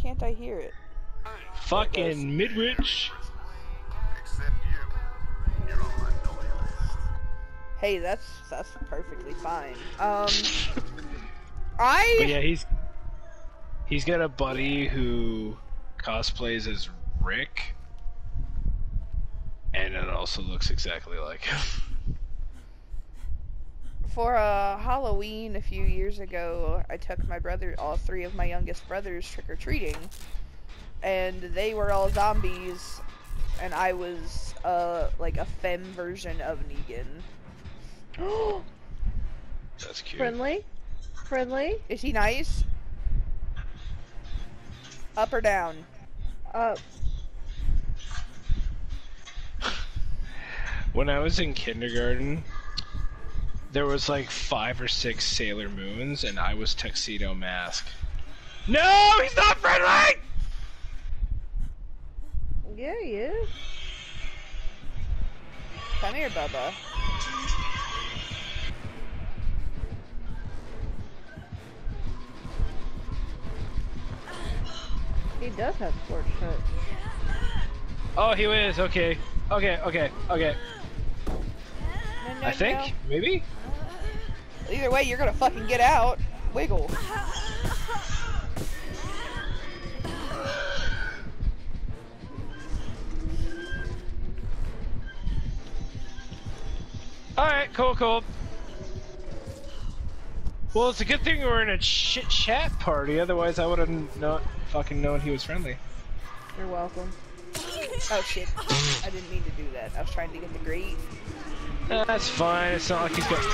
can't I hear it? Fucking Midwich. Except you. You're all annoying. Hey, that's perfectly fine. But yeah, he's got a buddy who cosplays as Rick, and it also looks exactly like him. For Halloween a few years ago, I took all three of my youngest brothers trick-or-treating, and they were all zombies, and I was like a femme version of Negan. That's cute. Friendly? Friendly? Is he nice? Up or down? Up. When I was in kindergarten, there was like 5 or 6 Sailor Moons, and I was Tuxedo Mask. No, he's not friendly! Yeah, he is. Come here, Bubba. He does have Scorch Touch. Oh, he is. Okay. Okay. No, I think maybe. Either way, you're gonna fucking get out. Wiggle. All right. Cool. Well, it's a good thing we're in a shit chat party. Otherwise, I would have not fucking known he was friendly. You're welcome. Oh shit. I didn't mean to do that. I was trying to get the grate. That's fine. It's not like he's got.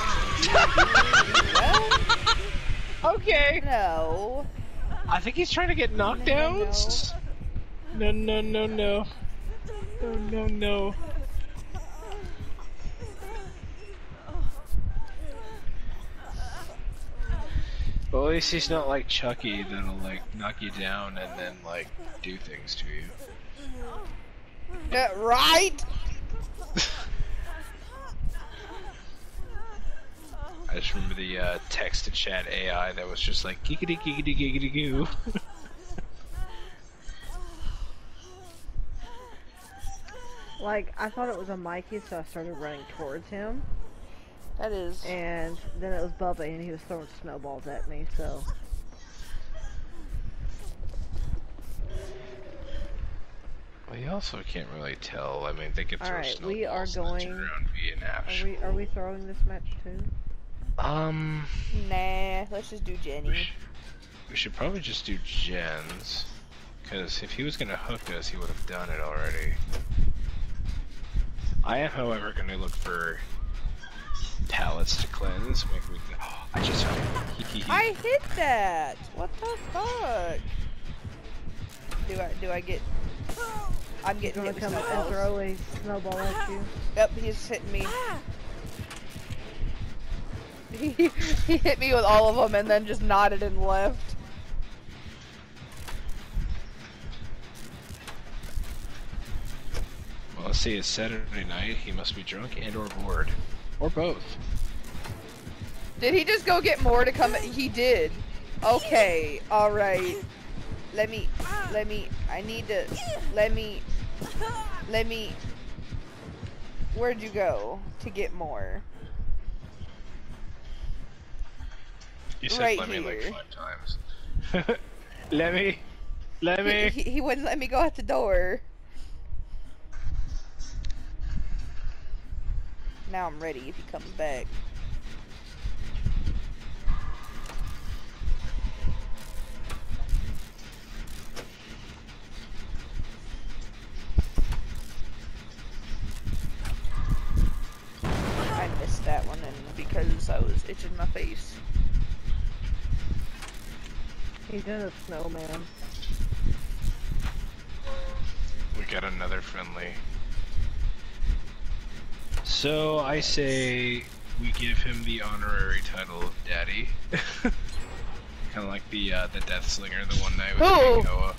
Well, Okay. no. I think he's trying to get knockdowns. No. No. Well, at least he's not like Chucky that'll like knock you down and then like do things to you. Right? I just remember the text-to-chat AI that was just like giggity goo. Like, I thought it was a Mikey, so I started running towards him. That is. And then it was Bubba, and he was throwing snowballs at me, so... Well, you also can't really tell. I mean, they could throw Alright, snowballs we are and then going... turn around and be an actual... Are we throwing this match too? Nah, let's just do Jenny. We should probably just do Jen's. Because if he was going to hook us, he would have done it already. I am, however, going to look for pallets to cleanse. I just found I hit that! What the fuck? Do I get... I'm getting Gonna hit with come and snowballs. throw a snowball at you. Yep, he's hitting me. He hit me with all of them and then just nodded and left. Well, let's see, it's Saturday night. He must be drunk and or bored. Or both. Did he just go get more to come? He did. Okay, alright. Let me, I need to, let me, where'd you go to get more? You said Right let me like here. 5 times. let me. He wouldn't let me go out the door. Now I'm ready if he comes back. I missed that one and because I was itching my face. He's in a snowman. We got another friendly. So I say we give him the honorary title of Daddy. Kind of like the Death Slinger the one night with Who?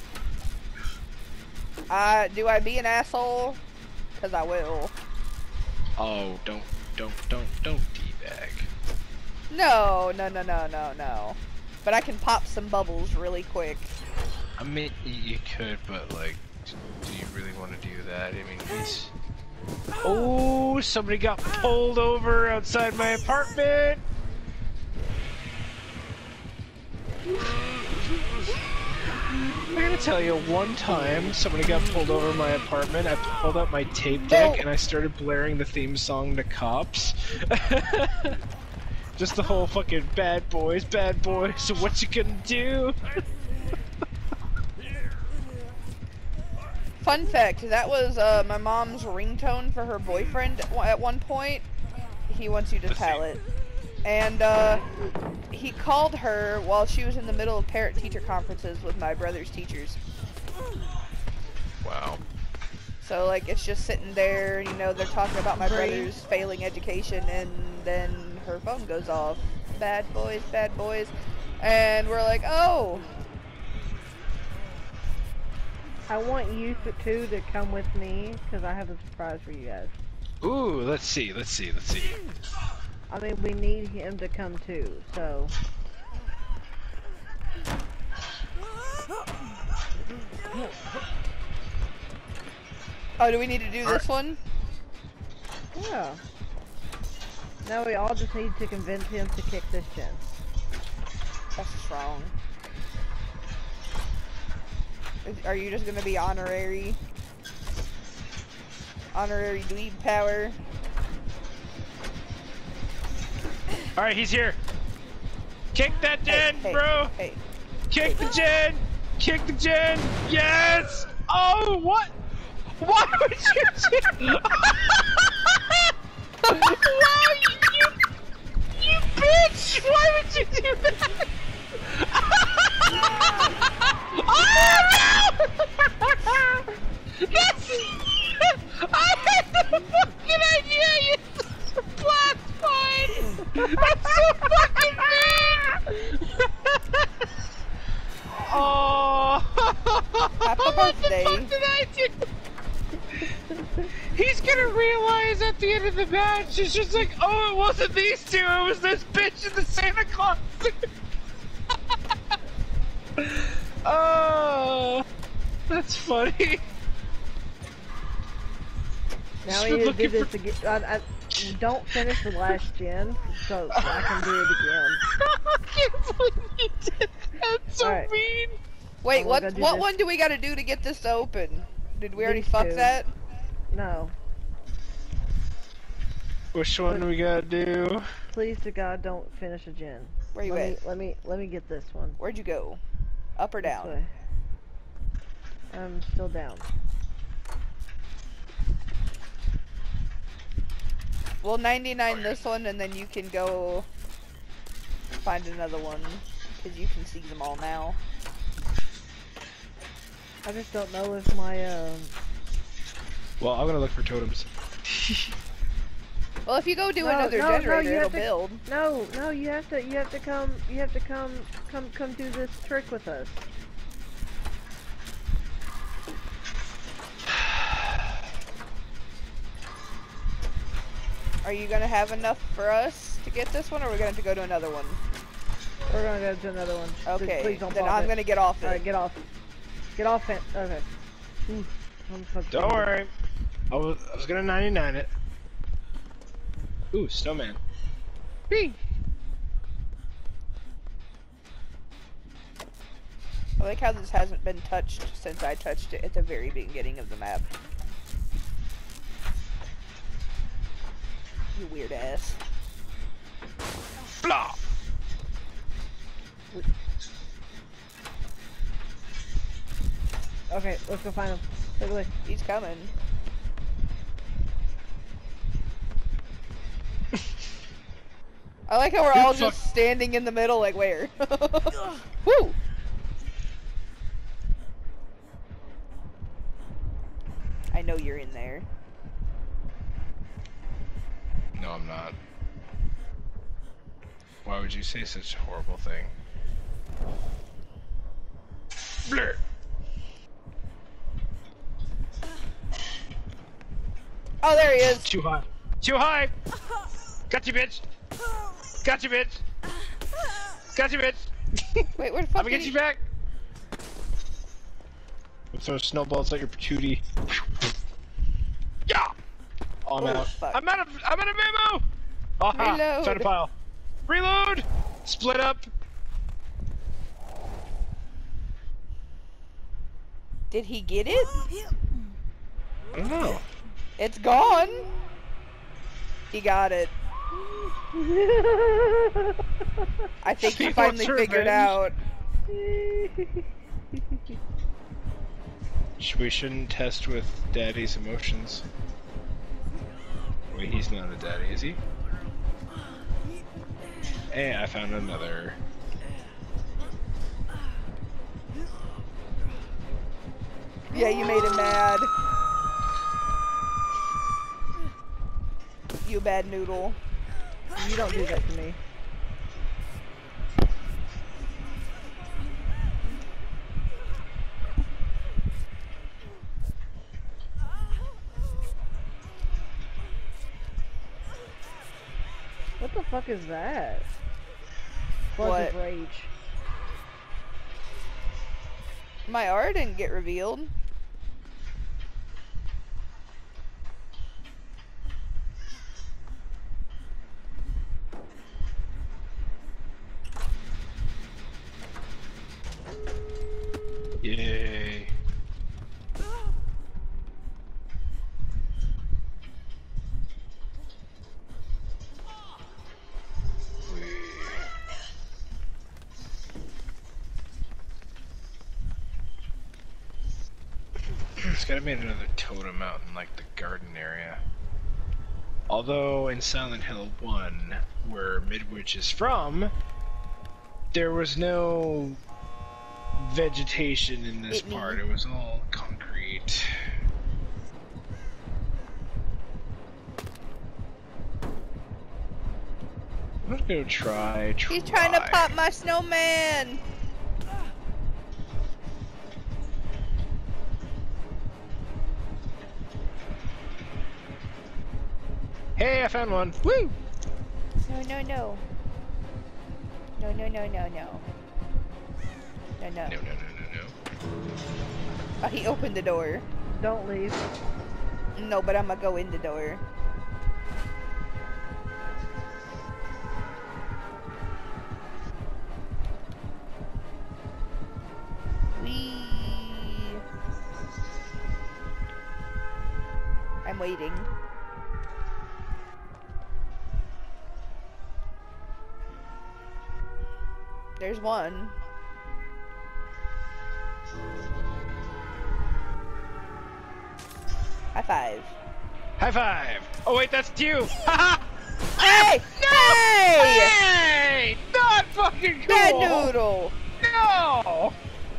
Noah. Do I be an asshole? Cause I will. Oh, don't teabag. No. But I can pop some bubbles really quick. I mean, you could, but like, do you really want to do that? I mean, he's. Oh, somebody got pulled over outside my apartment. I gotta tell you, one time somebody got pulled over my apartment. I pulled out my tape deck and I started blaring the theme song to Cops. Just the whole fucking bad boys, so what you gonna do? Fun fact, that was my mom's ringtone for her boyfriend at one point. He wants you to tell it. And he called her while she was in the middle of parent-teacher conferences with my brother's teachers. Wow. So like it's just sitting there, and you know they're talking about my brother's failing education, and then her phone goes off. Bad boys, and we're like, oh. I want you two to come with me because I have a surprise for you guys. Ooh, let's see. I mean, we need him to come too, so. Oh, do we need to do this one? Yeah. Now we all just need to convince him to kick this gen. That's strong. Are you just gonna be honorary dweeb power? Alright, he's here. Kick that gen, hey, bro! Hey. Kick the gen! Kick the gen! Yes! Oh, what? Why would you do? Why you bitch! Why would you do that? Oh no! That's. I had the fucking idea. You blast mine. That's so fucking mean. Oh. Happy birthday. What the fuck did I do? He's gonna realize at the end of the match, it's just like, oh, it wasn't these two, it was this bitch and the Santa Claus. Oh, that's funny. Now we need to do this again. Don't finish the last gen, so I can do it again. I can't believe you did that. So right. mean. Wait, what one do we gotta do to get this to open? Did we already fuck that? No. Which one do we gotta do? Please to God, don't finish a gen. Where you at? Let me get this one. Where'd you go? Up or This down? way. I'm still down. We'll 99 this one, and then you can go find another one, because you can see them all now. I just don't know if my Well, I'm gonna look for totems. Well, if you go do No, another no, generator, you it'll have to- build. No, you have to come do this trick with us. Are you gonna have enough for us to get this one, or are we gonna have to go to another one? We're gonna go to another one. Okay, Please don't then pop I'm it. gonna get off it. Alright, get off. Get off it. Okay. Don't worry. I was gonna 99 it. Ooh, snowman. Whee! I like how this hasn't been touched since I touched it at the very beginning of the map. You weird ass. Blah! Okay, let's go find him. Take away. He's coming. I like how we're all just standing in the middle, like where? Woo! I know you're in there. No, I'm not. Why would you say such a horrible thing? Blur. Oh, there he is. Too high. Too high! Got you, bitch! Got you, bitch! Got you, bitch! Wait, where the fuck I'm gonna get you back! We'll throw snowballs at your patootie. Yeah! Oh, I'm Oh, out. fuck. I'm out of ammo! Aha! Reload. Found a pile. Reload! Split up! Did he get it? I don't know. It's gone. He got it. I think he He finally wants figured revenge. out. We shouldn't test with Daddy's emotions. Wait, he's not a daddy, is he? Hey, I found another. Yeah, you made him mad. You bad noodle. You don't do that to me. What the fuck is that? Flood What? of rage. My R didn't get revealed. Yay. It's gotta be another totem out in like the garden area. Although in Silent Hill 1, where Midwich is from, there was no vegetation in this part. It was all concrete. I'm gonna go try. He's trying to pop my snowman. Hey, I found one. Woo! No, no, no. No, no, no, no, no. No, no. No, no, no, no, no. Oh, he opened the door. Don't leave. No, but I'm gonna go in the door. Whee! I'm waiting. There's one. High five. High five! Oh wait, that's you! Haha! Hey! Hey! Hey! Not fucking cool! Bad noodle! No!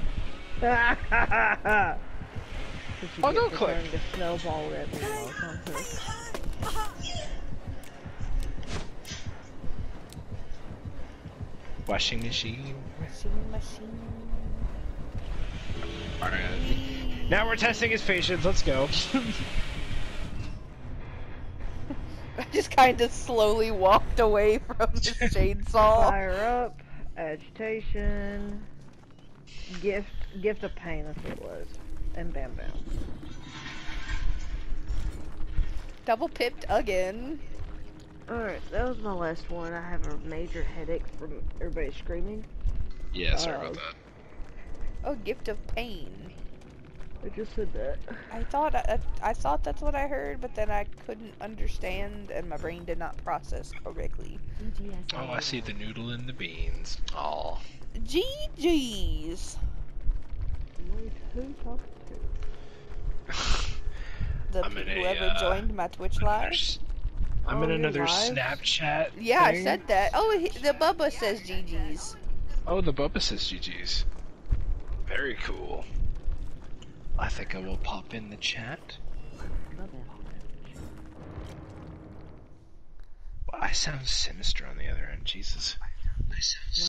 Oh, don't click. The snowball at me while it's on her. Washing machine. Machine. Alright. Now we're testing his patience, let's go. I just kind of slowly walked away from the chainsaw. Fire up, agitation, gift of pain, that's what it was. And bam bam. Double pipped again. Alright, that was my last one. I have a major headache from everybody screaming. Yeah, sorry about that. Oh, gift of pain. I just said that. I thought that's what I heard, but then I couldn't understand, and my brain did not process correctly. Oh, I see the noodle and the beans. Aw. GG's. Wait, who talking The I'm in whoever joined my Twitch live. I'm in Oh, another you're live? Yeah, Snapchat thing. I said that. Oh, the Bubba says GG's. Oh, the Bubba says GG's. Very cool. I think I will pop in the chat. to? Well, I sound sinister on the other end, Jesus. I sound